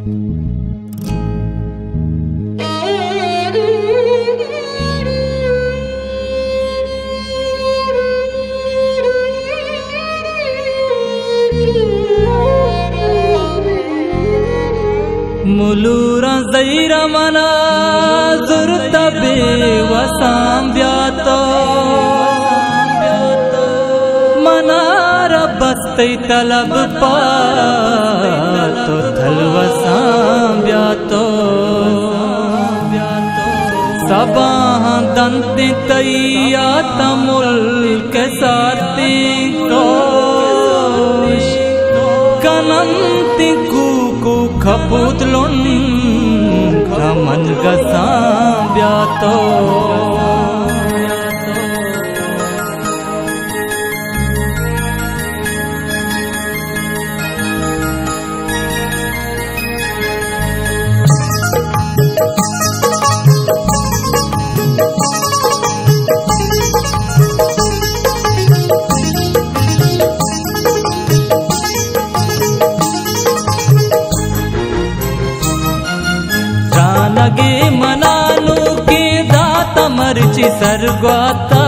मुलूरा ज़ैरा मना ज़ुरता बेवसाम ब्यातो मनारा बस्ते तलब पा तो थलवसाम ब्यातो सबाह दंते तैया तमुल के साथी कोश कनंती कुकु खपुतलुन कमन गसा ब्यातो लगे मनानु के दाता मर्ची सरगवाता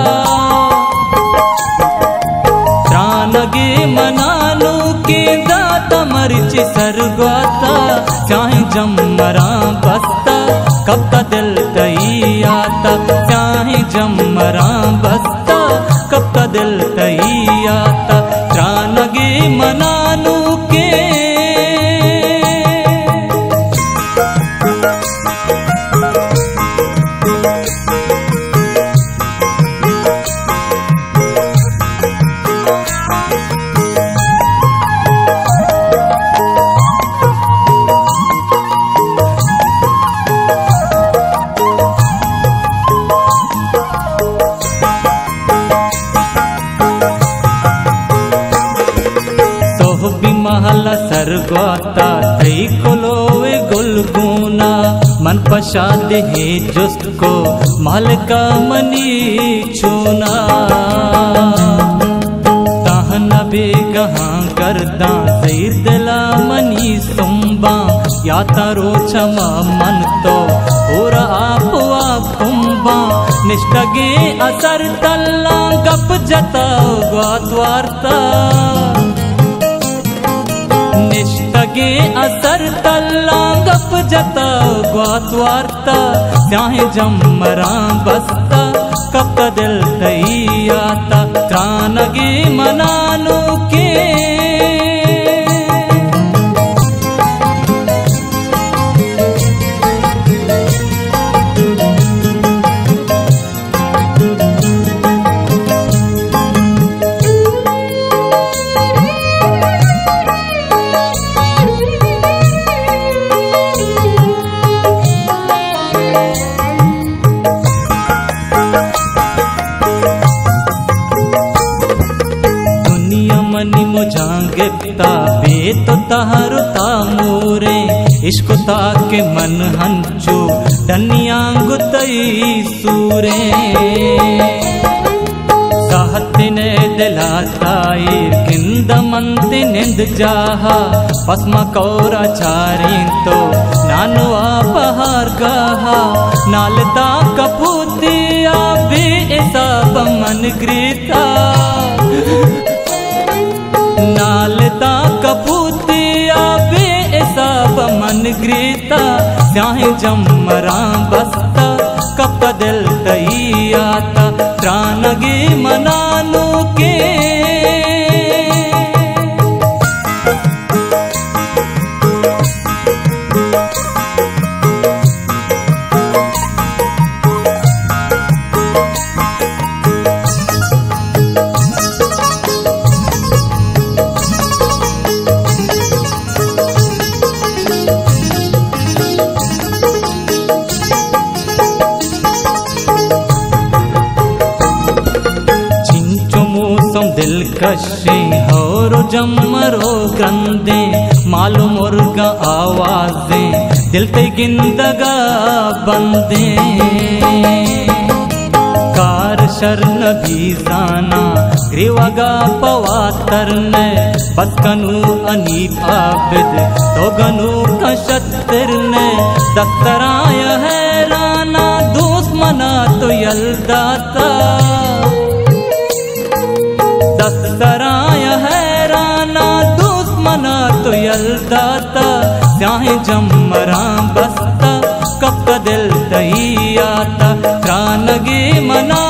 लगे मनानु के दाता मर्ची सरगवाता चाहे जमरा बस्ता कब का दिल तई आता चाहे जमरा बस्ता कब का दिल तई आता लगे मनानु के महला सरगवाता तई कोलोवे गुलगुना मन पशाद है जिसको महल का मनी छूना ताहना बेगहा करदा सैर दिला मनी सुम्बा या तारो छमा मन तो पूरा आप कुंबा निष्ठगे असर तल्ला गप जता ग्वाद्वारता निष्ठगे असर तल्ला गप जता ग्वाद्वारता चाहे जमरा बस्ता कब का दिल तई आता त्रानगे मनानु के मुझांगता बेत तहारु तामूरे इश्क ताके मन हंचो डनियांग तई सूरे साहतिने दिलाताई किंद मंति निंद जाहा पस्मा कौरा चारी तो नानु आपहार गाहा नालता कपूतिया बे ऐसा मन ग्रीता नालता कपूतिया बे ऐसा मन ग्रीता चाहे जमरा बस्ता कब का दिल तई आता त्रानगे मनानु के दिलकशे होरो जमरो ग्रंदे मालूम मुर्गा आवाजे दिल ते गिंदगा बंदे कार शरण भी जाना ग्रीवगा पवातरने बस्कनु अनीप आबिद तो गनु कशत्तिरने दस्तराय हैराना दुश्मना तो यलदाता दस्तराय हैराना दुश्मना तो यलदाता स्याहे जम्मरा बस्ता कब का दिल तही आता त्रानगे मना